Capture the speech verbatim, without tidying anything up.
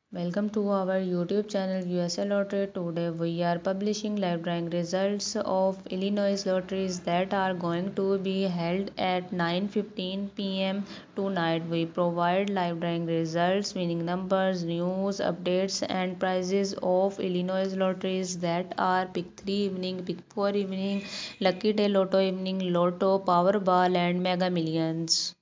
Welcome to our YouTube channel U S A Lottery. Today we are publishing live drawing results of Illinois lotteries that are going to be held at nine fifteen p m tonight. We provide live drawing results, winning numbers, news, updates and prizes of Illinois lotteries that are Pick three evening, Pick four evening, Lucky Day Lotto evening, Lotto, Powerball and Mega Millions.